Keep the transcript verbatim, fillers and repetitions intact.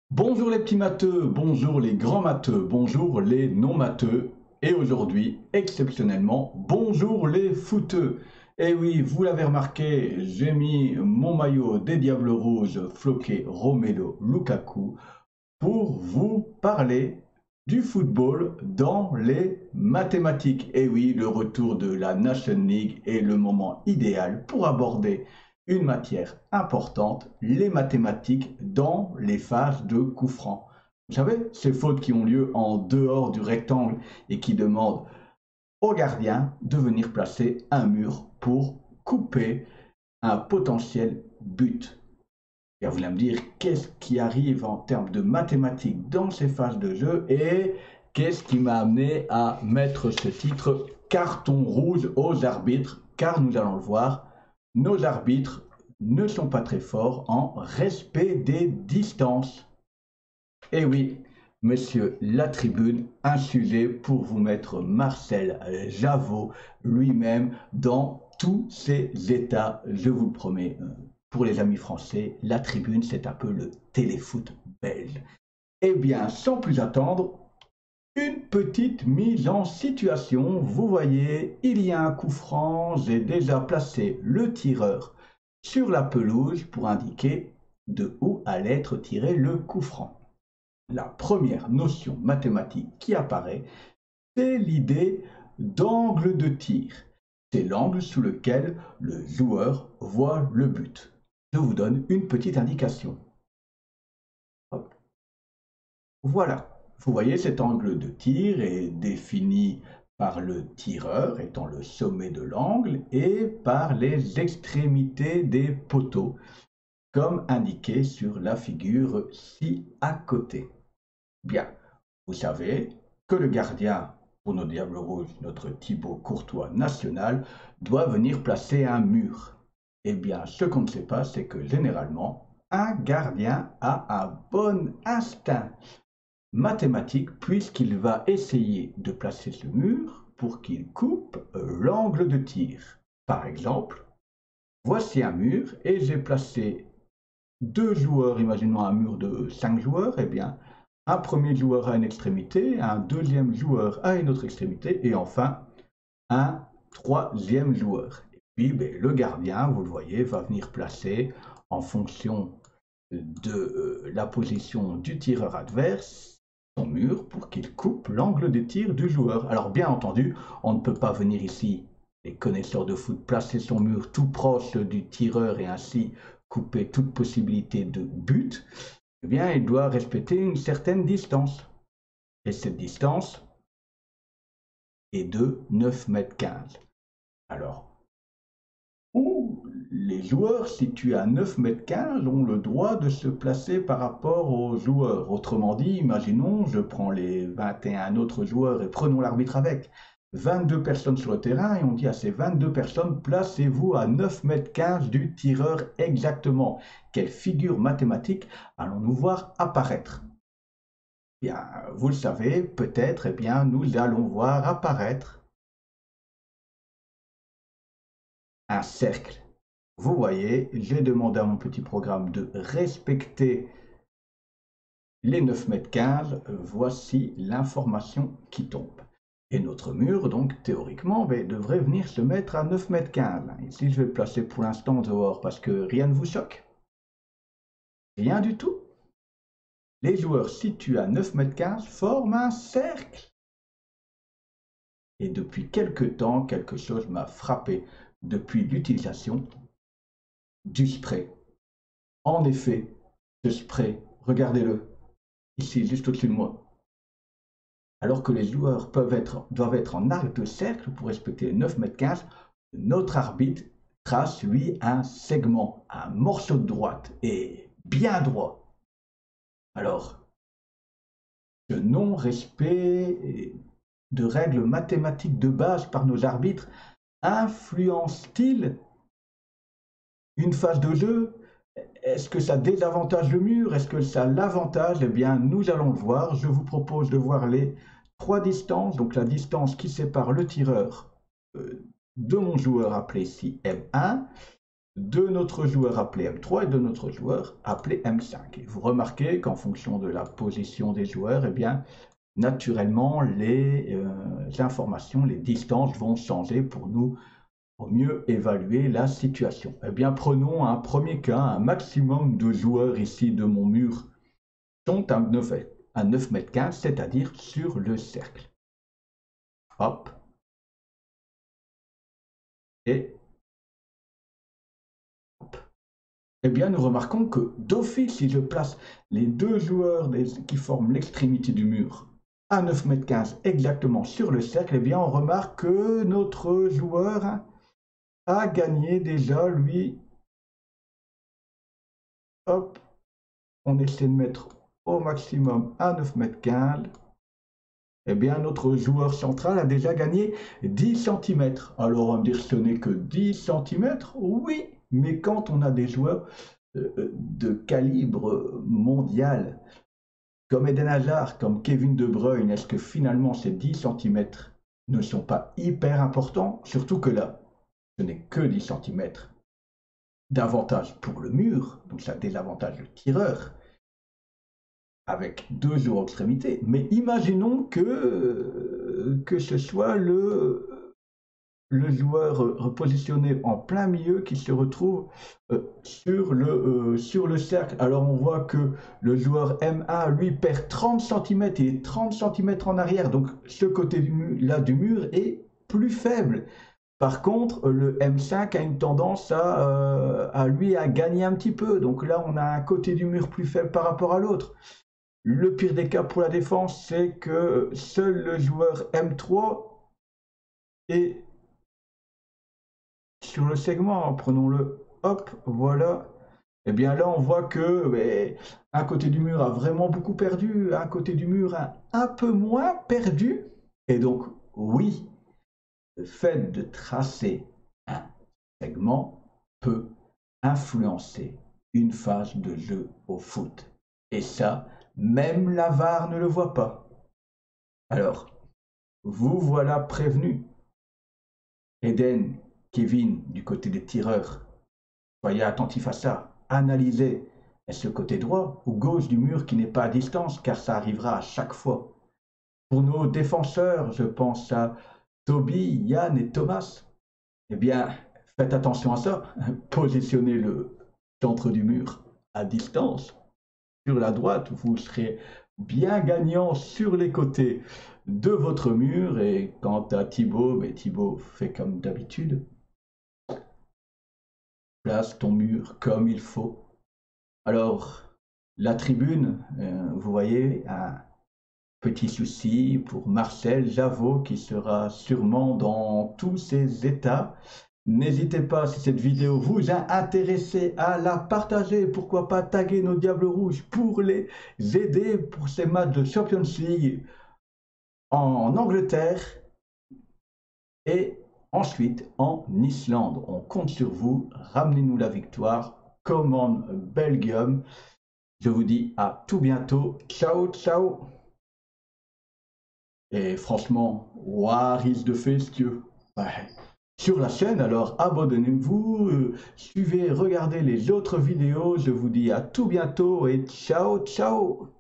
Bonjour les petits matheux, bonjour les grands matheux, bonjour les non matheux et aujourd'hui, exceptionnellement, bonjour les footeux. Et oui, vous l'avez remarqué, j'ai mis mon maillot des Diables Rouges floqué Romelu Lukaku pour vous parler du football dans les mathématiques. Et oui, le retour de la Nation League est le moment idéal pour aborder une matière importante, les mathématiques dans les phases de coup franc. Vous savez, ces fautes qui ont lieu en dehors du rectangle et qui demandent au gardien de venir placer un mur pour couper un potentiel but. Et vous allez me dire qu'est-ce qui arrive en termes de mathématiques dans ces phases de jeu et qu'est-ce qui m'a amené à mettre ce titre carton rouge aux arbitres, car nous allons le voir, nos arbitres ne sont pas très forts en respect des distances. Et oui, monsieur la tribune, un sujet pour vous mettre Marcel Javot lui-même dans tous ses états, je vous le promets. Pour les amis français, la tribune, c'est un peu le téléfoot belge. Eh bien, sans plus attendre, une petite mise en situation. Vous voyez, il y a un coup franc, j'ai déjà placé le tireur sur la pelouse pour indiquer de où allait être tiré le coup franc. La première notion mathématique qui apparaît, c'est l'idée d'angle de tir. C'est l'angle sous lequel le joueur voit le but. Je vous donne une petite indication. Hop. Voilà. Vous voyez, cet angle de tir est défini par le tireur étant le sommet de l'angle et par les extrémités des poteaux, comme indiqué sur la figure ci à côté. Bien, vous savez que le gardien pour nos Diables Rouges, notre Thibaut Courtois national, doit venir placer un mur. Eh bien, ce qu'on ne sait pas, c'est que généralement, un gardien a un bon instinct mathématique puisqu'il va essayer de placer ce mur pour qu'il coupe l'angle de tir. Par exemple, voici un mur et j'ai placé deux joueurs, imaginons un mur de cinq joueurs, eh bien, un premier joueur à une extrémité, un deuxième joueur à une autre extrémité, et enfin, un troisième joueur. Et puis, ben, le gardien, vous le voyez, va venir placer en fonction de euh, la position du tireur adverse son mur pour qu'il coupe l'angle de tir du joueur. Alors, bien entendu, on ne peut pas venir ici, les connaisseurs de foot, placer son mur tout proche du tireur et ainsi couper toute possibilité de but. Eh bien, il doit respecter une certaine distance. Et cette distance est de neuf mètres quinze. Alors, où les joueurs situés à neuf mètres quinze ont le droit de se placer par rapport aux joueurs. Autrement dit, imaginons, je prends les vingt et un autres joueurs et prenons l'arbitre avec. vingt-deux personnes sur le terrain et on dit à ces vingt-deux personnes, placez-vous à neuf mètres quinze du tireur exactement. Quelle figure mathématique allons-nous voir apparaître? Bien, vous le savez, peut-être, eh bien, nous allons voir apparaître un cercle. Vous voyez, j'ai demandé à mon petit programme de respecter les neuf mètres quinze. Voici l'information qui tombe. Et notre mur, donc théoriquement, ben, devrait venir se mettre à neuf mètres quinze. Ici, je vais le placer pour l'instant dehors parce que rien ne vous choque. Rien du tout. Les joueurs situés à neuf mètres quinze forment un cercle. Et depuis quelque temps, quelque chose m'a frappé depuis l'utilisation du spray. En effet, ce spray, regardez-le, ici, juste au-dessus de moi. Alors que les joueurs peuvent être, doivent être en arc de cercle pour respecter les neuf mètres quinze, notre arbitre trace, lui, un segment, un morceau de droite, et bien droit. Alors, ce non-respect de règles mathématiques de base par nos arbitres influence-t-il une phase de jeu? Est-ce que ça désavantage le mur? Est-ce que ça l'avantage? Eh bien, nous allons le voir. Je vous propose de voir les trois distances. Donc, la distance qui sépare le tireur euh, de mon joueur appelé ici M un, de notre joueur appelé M trois et de notre joueur appelé M cinq. Et vous remarquez qu'en fonction de la position des joueurs, eh bien, naturellement, les euh, informations, les distances vont changer pour nous pour mieux évaluer la situation. Eh bien, prenons un premier cas, un maximum de joueurs ici de mon mur sont à neuf mètres quinze, c'est-à-dire sur le cercle. Hop. Et hop. Eh bien, nous remarquons que d'office, si je place les deux joueurs qui forment l'extrémité du mur à neuf mètres quinze exactement sur le cercle, eh bien, on remarque que notre joueur a gagné déjà, lui. Hop, on essaie de mettre au maximum à neuf mètres quinze. Eh bien, notre joueur central a déjà gagné dix centimètres. Alors, on va me dire, ce n'est que dix centimètres? Oui, mais quand on a des joueurs de calibre mondial, comme Eden Hazard, comme Kevin De Bruyne, est-ce que finalement ces dix centimètres ne sont pas hyper importants? Surtout que là, ce n'est que dix centimètres d'avantage pour le mur, donc ça désavantage le tireur, avec deux joueurs extrémités. Mais imaginons que, que ce soit le, le joueur repositionné en plein milieu qui se retrouve euh, sur, le, euh, sur le cercle. Alors on voit que le joueur M un, lui, perd trente centimètres, il est trente centimètres en arrière, donc ce côté-là du mur est plus faible. Par contre, le M cinq a une tendance à, euh, à lui à gagner un petit peu. Donc là, on a un côté du mur plus faible par rapport à l'autre. Le pire des cas pour la défense, c'est que seul le joueur M trois est sur le segment. Prenons-le, hop, voilà. Et bien là, on voit que mais, un côté du mur a vraiment beaucoup perdu, un côté du mur a un peu moins perdu. Et donc, oui, le fait de tracer un segment peut influencer une phase de jeu au foot. Et ça, même la V A R ne le voit pas. Alors, vous voilà prévenu. Eden, Kevin, du côté des tireurs, soyez attentifs à ça. Analysez, est-ce le côté droit ou gauche du mur qui n'est pas à distance, car ça arrivera à chaque fois. Pour nos défenseurs, je pense à Toby, Yann et Thomas. Eh bien, faites attention à ça. Positionnez le centre du mur à distance. Sur la droite, vous serez bien gagnant sur les côtés de votre mur. Et quant à Thibaut, mais Thibaut fait comme d'habitude. Place ton mur comme il faut. Alors, la tribune, euh, vous voyez, un petit souci pour Marcel Javot qui sera sûrement dans tous ses états. N'hésitez pas, si cette vidéo vous a intéressé, à la partager. Pourquoi pas taguer nos Diables Rouges pour les aider pour ces matchs de Champions League en Angleterre et ensuite en Islande. On compte sur vous. Ramenez-nous la victoire. Come on, Belgium. Je vous dis à tout bientôt. Ciao, ciao. Et franchement, what is the face, Dieu? Ouais. Sur la chaîne, alors abonnez-vous, euh, suivez, regardez les autres vidéos. Je vous dis à tout bientôt et ciao, ciao.